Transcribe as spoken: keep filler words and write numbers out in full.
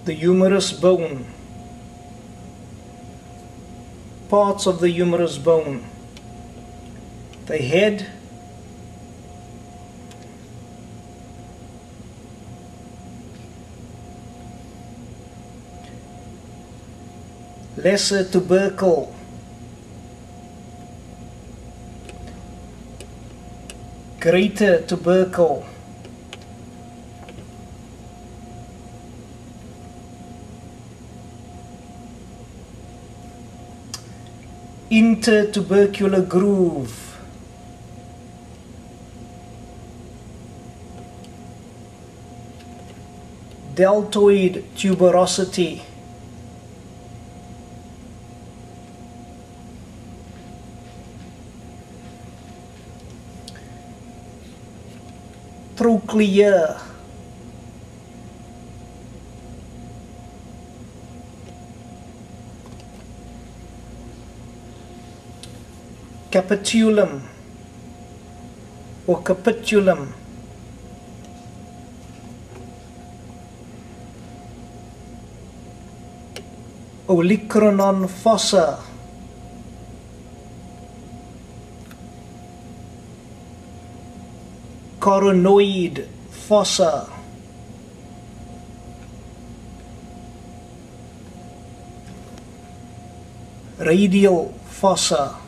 The humerus bone. Parts of the humerus bone. The head, lesser tubercle, greater tubercle, intertubercular groove, deltoid tuberosity, trochlea, capitulum or capitulum, olecranon fossa, coronoid fossa, radial fossa,